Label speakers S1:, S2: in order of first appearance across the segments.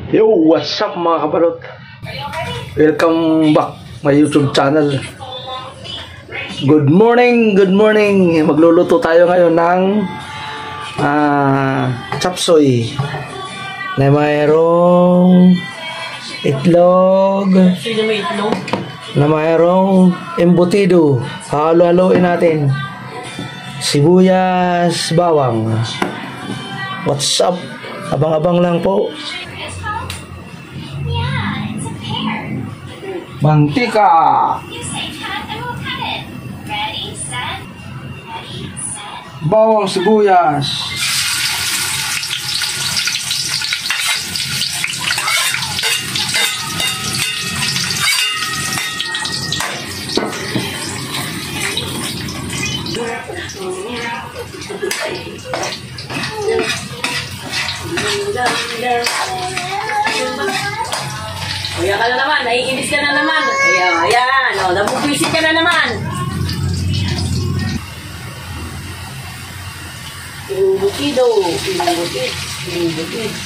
S1: Yo, what's up mga kabalot? Welcome back my YouTube channel. Good morning, good morning. Magluluto tayo ngayon ng chapsoy na mayroong itlog, na mayroong embutido. Halo-haloin natin. Sibuyas, bawang. What's up? Abang-abang lang po. Mantika. Bawang, sibuyas.
S2: Kuya ka na naman, naiinis ka na naman. Ayan, o, nabubisit ka na naman. Embutido, embutido.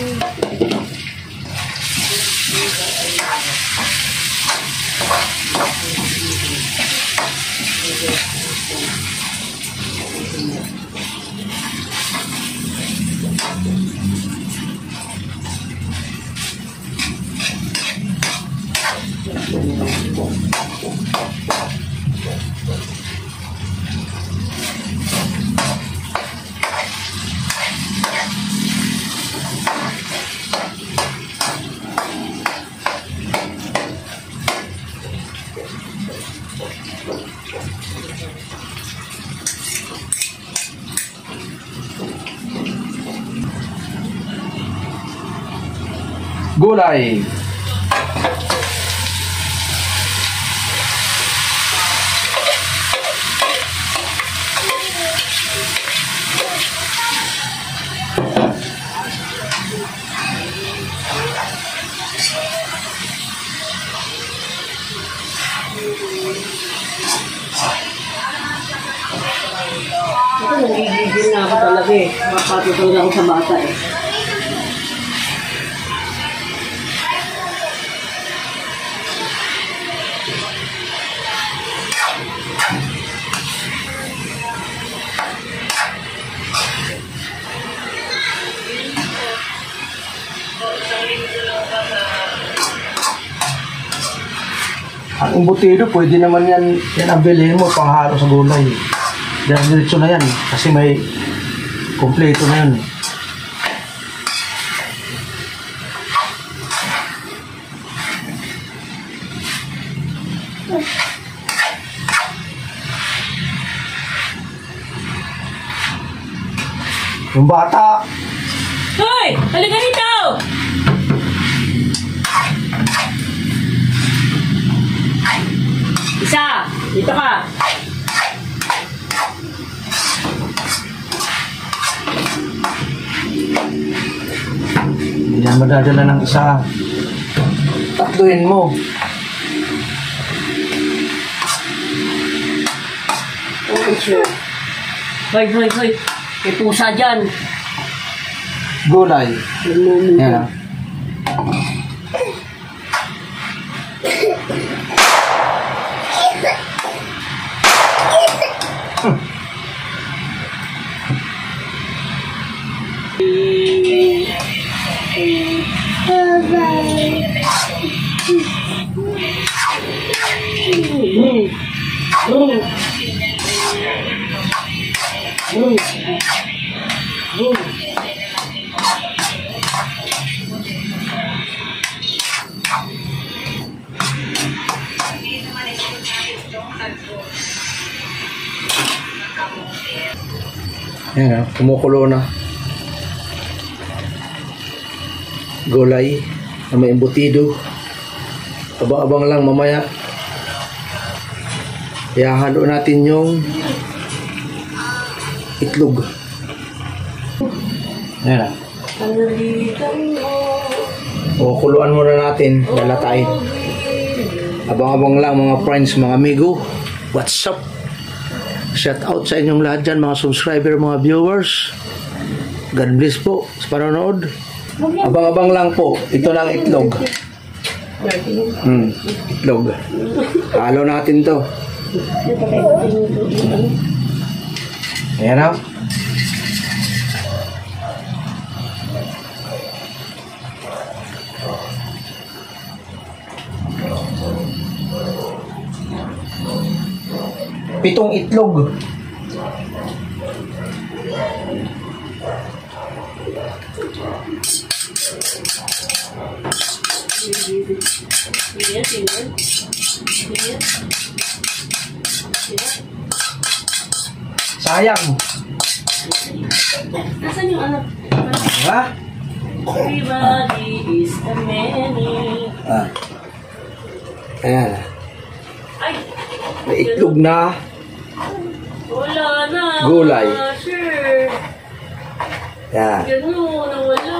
S1: Gulay.
S2: Ito, nagigigil na ako talaga eh. Makapatutulog ako sa bata eh.
S1: Ang embutido, pwede naman yan ang bilhin mo panghalo sa gulay. Diretso na yan kasi may kompleto na yan. Yung bata.
S2: Hoy! Halika rito! Isa! Dito ka!
S1: Hindi yan madadala ng isa. Tatluin mo.
S2: Hoy, hoy, hoy! May pusa dyan!
S1: Gulay. Yan. Yan, kumukulo na. Gulay na may embutido. Abang-abang lang mamaya. Ihahalo natin yung itlog. Yan. Kukuluan muna natin. Lalatain. Abang-abang lang mga friends, mga amigo. What's up? Shout out sa inyong lahat dyan, mga subscriber, mga viewers. God bless po sa panonood. Abang-abang lang po. Ito lang itlog. Itlog. Halo natin to. Ayan na. Pitong itlog. Sayang.
S2: Nasaan yung ano?
S1: Ha?
S2: Everybody is a many.
S1: Ah. Ayan.
S2: Ay!
S1: May itlog na.
S2: Wala na.
S1: Gulay.
S2: Sure.
S1: Ayan.
S2: Ganun, nawala.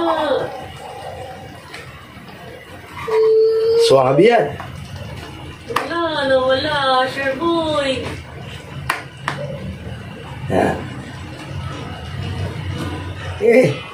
S1: Swabe yan.
S2: Wala, nawala. Sure, boy.
S1: Ayan. Eh.